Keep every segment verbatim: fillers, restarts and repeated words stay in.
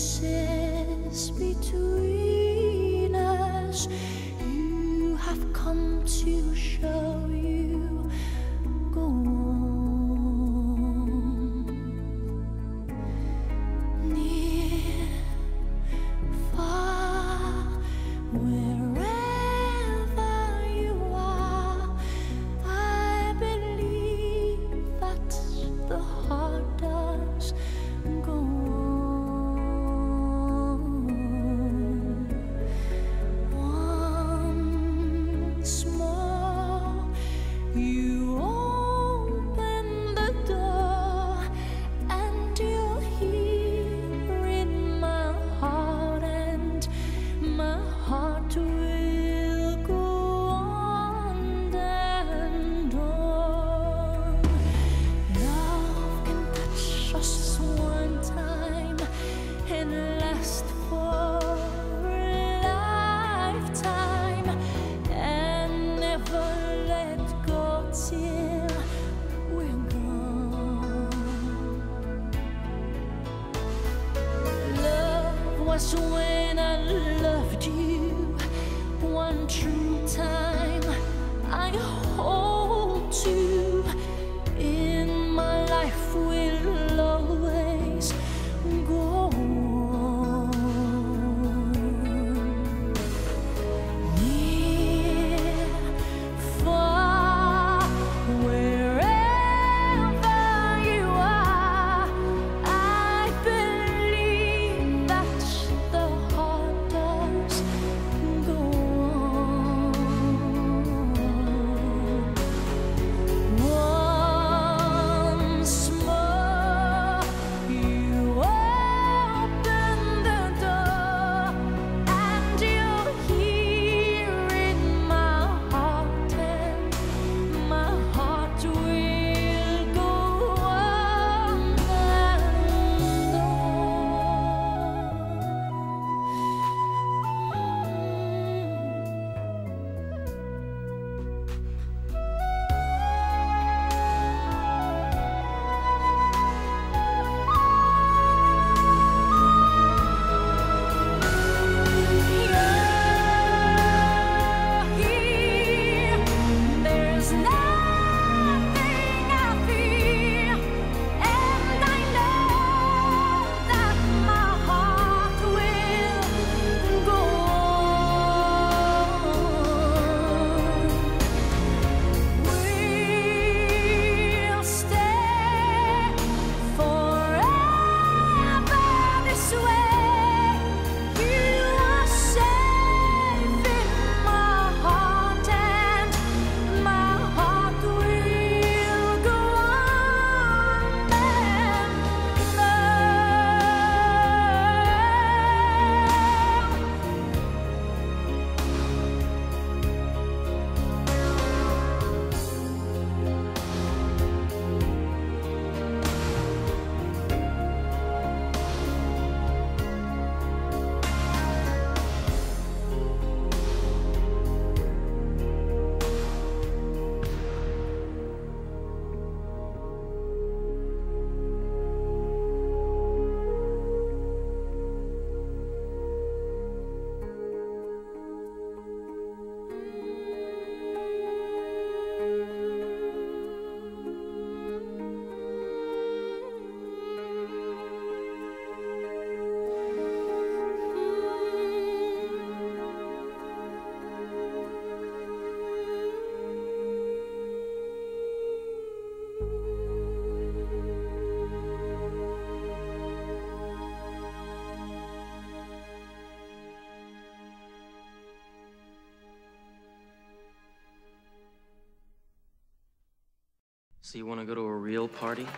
spaces between us. You have come to show you. Go on. Near, far, wherever you are, I believe that the heart does go on. Once more, you open the door, and you're here in my heart, and my heart will go on and on. Love can touch us one time and last for a lifetime, and never let go till we're gone. Love was when I loved you one true time. I hold to in my life will always go on. Near, far, wherever you are, I believe that the heart does go on. Once more, you open the door, and you're here in my heart, and my heart will go on and there's nothing I fear, and I know that my heart will go on. We'll stay forever this way. You are safe in my heart, and my heart will go on and So you want to go to a real party?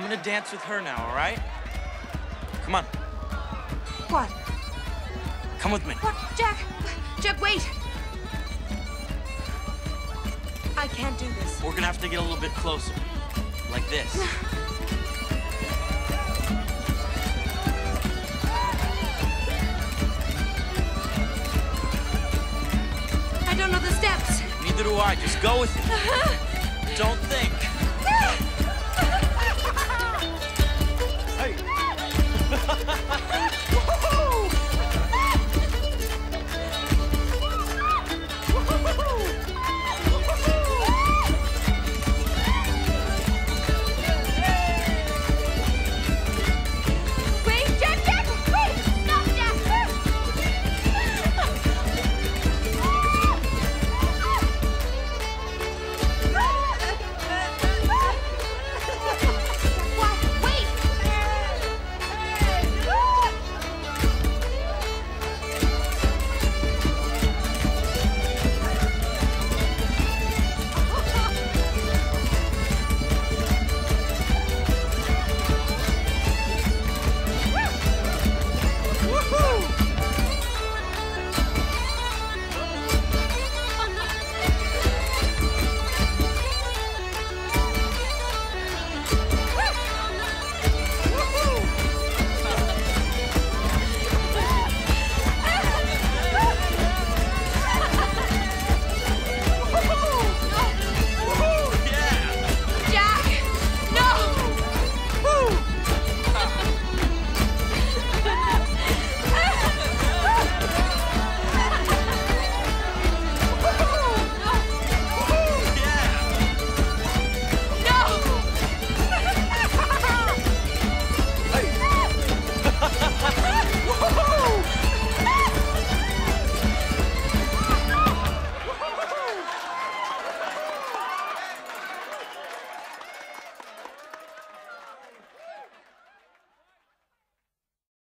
I'm gonna dance with her now, all right? Come on, What? come with me. What? Jack! Jack, wait! I can't do this. We're gonna have to get a little bit closer, like this. I don't know the steps. Neither do I. Just go with it. Don't think.